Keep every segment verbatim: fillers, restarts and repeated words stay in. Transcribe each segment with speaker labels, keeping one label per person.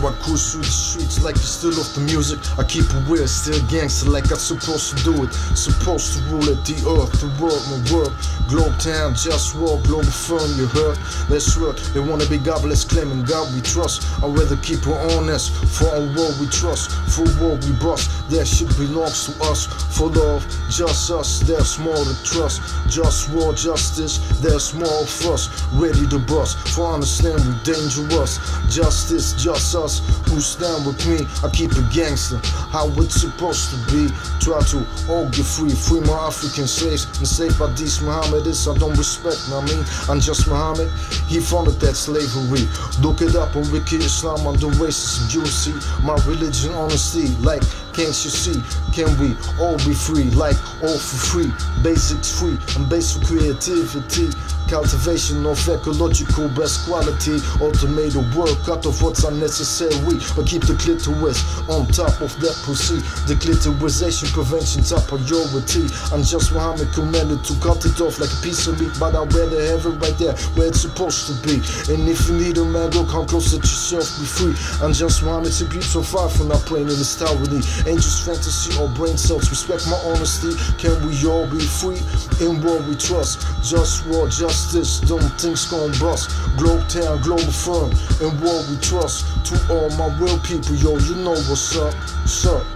Speaker 1: I cruise through the streets like you still off the music. I keep it real, still gangster like I'm supposed to do it. Supposed to rule at the earth, the world, my world. Globe town, just war, global firm, you heard? That's right, they wanna be godless, claiming God we trust. I'd rather keep it honest, for our world we trust. For war we bust, that shit belongs to us. For love, just us, there's more to trust. Just war, justice, there's more of us. Ready to bust, for understand we dangerous. Justice, just us, who stand with me. I keep it gangster, how it's supposed to be. Try to all get free, free my African slaves. Enslaved by these Mohammedists, I don't respect, I mean, I'm just Muhammad. He founded that slavery. Look it up on Wiki Islam, I'm the racism. You see, my religion, honesty, like, can't you see? Can we all be free, like all for free? Basics free, and base for creativity. Cultivation of ecological best quality. Automated work, cut off what's unnecessary. But keep the clitoris on top of that pussy. The clitorisation prevention top priority. I'm just Muhammad commanded to cut it off like a piece of meat. But I'd rather have it right there where it's supposed to be. And if you need a man, go come close, let yourself be free. I'm just Muhammad, to keep so far from not playing in this tyranny. Angels, fantasy, or brain cells. Respect my honesty. Can we all be free? In war we trust. Just war, justice. Don't think's gon' bust. Globe town, global firm. In war we trust. To all my real people, yo, you know what's up. What's up?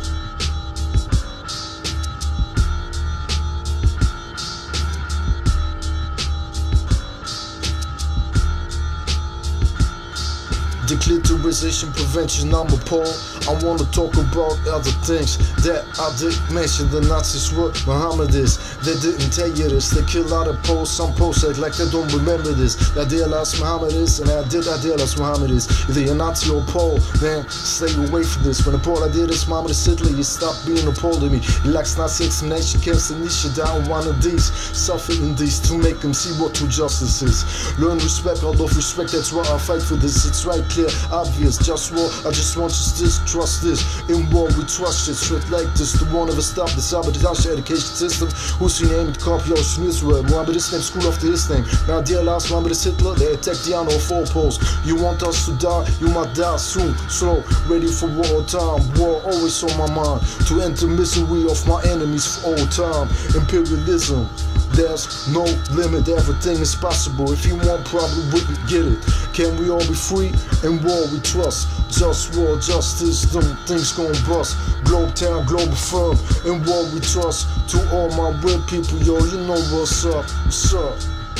Speaker 1: Declitterization prevention, I'm appalled. I wanna talk about other things that I didn't mention. The Nazis were Mohammedists. They didn't tell you this. They kill out of posts. Some posts act like they don't remember this. They idealize Mohammedists, and I did idealize Mohammedists. Either you're Nazi or Pole, then stay away from this. When the Pole I did this, Mohammedist Hitler, you stop being appalled at me. He likes Nazi extermination camps and niche down one of these. Suffer in these to make them see what true justice is. Learn respect, out of respect, that's why I fight for this. It's right, clear, obvious, just war. I just want justice, trust this. In war we trust shit, straight like this. The one ever stop the sabotage education system. Who's your name? Copy Ocean Israel. Mohammedist name, school after his name. Now dear last Mohammedist Hitler, they attacked the honor of four poles. You want us to die, you might die soon. Slow, ready for war time. War always on my mind. To end the misery of my enemies for all time. Imperialism, there's no limit, everything is possible. If you want, probably we can get it. Can we all be free? In war we trust. Just war, justice, them things gon' bust. Globe town, global firm. In war we trust. To all my real people, yo, you know what's up. What's up?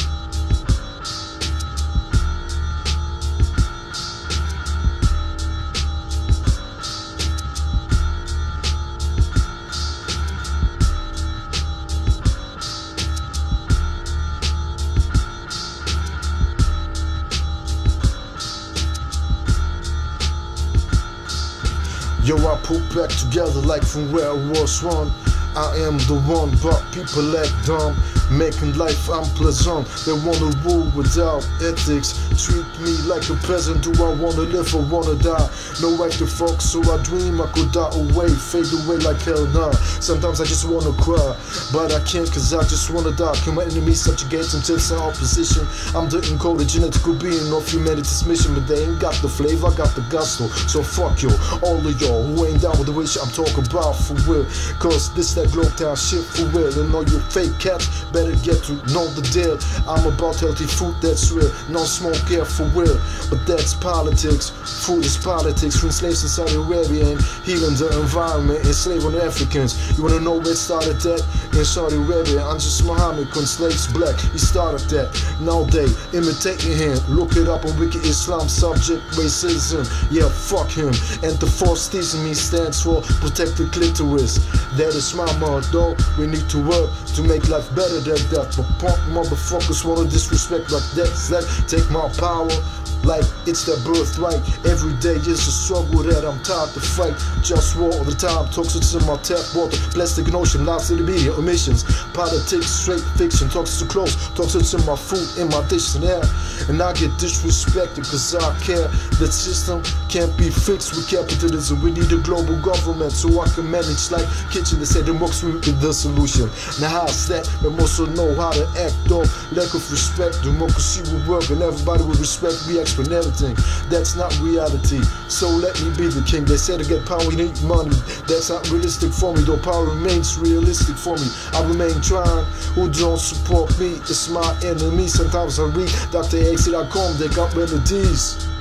Speaker 1: Yo, I put back together like from where I was one. I am the one, but people act dumb, making life unpleasant. They wanna rule without ethics, treat me like a peasant. Do I wanna live or wanna die? No right to fuck, so I dream I could die away, fade away like hell nah. Sometimes I just wanna cry, but I can't cause I just wanna die. Can my enemies subjugate until some opposition? I'm the encoded genetical being of humanity's mission, but they ain't got the flavor, I got the gusto. So fuck yo, all of y'all who ain't down with the wish I'm talking about for real. Cause this that globe town shit for real. And all you fake cats better get to know the deal. I'm about healthy food that's real, no smoke here for real. But that's politics, food is politics. Free slaves in Saudi Arabia and healing the environment, enslaving Africans. You wanna know where it started at? In Saudi Arabia, I'm just Muhammad, con slaves black, he started that. Now they imitating him, look it up on Wiki Islam, subject racism. Yeah, fuck him. And the force teasing me stands for protect the clitoris. That is my motto. We need to work to make life better than that. But punk motherfuckers wanna disrespect like that. Like take my power like it's their birthright. Every day is a struggle that I'm tired to fight. Just war all the time, toxins in my tap water, plastic and ocean, lives in the media, emissions, politics, straight fiction, talks too close, talks to my food in my dictionary. And I get disrespected cause I care. The system can't be fixed with capitalism. We need a global government so I can manage like kitchen. They say democracy will be the solution. Now how's that? But also know how to act though. Lack of respect, democracy will work and everybody will respect me for everything. That's not reality, so let me be the king. They say to get power you need money. That's not realistic for me, though power remains realistic for me. I remain trying. Who don't support me, it's my enemy. Sometimes I read Doctor X dot com, they got remedies.